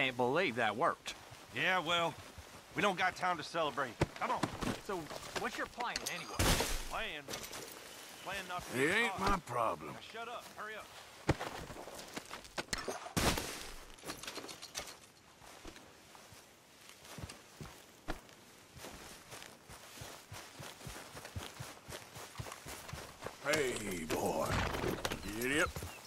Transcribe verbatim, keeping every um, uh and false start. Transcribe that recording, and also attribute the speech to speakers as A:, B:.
A: can't believe that worked.
B: Yeah, well, we don't got time to celebrate. Come on.
A: So, what's your plan anyway?
B: Plan. Plan not to
C: It
B: get
C: ain't
B: caught.
C: my problem.
B: Now shut up. Hurry up.
C: Hey, boy. Get up.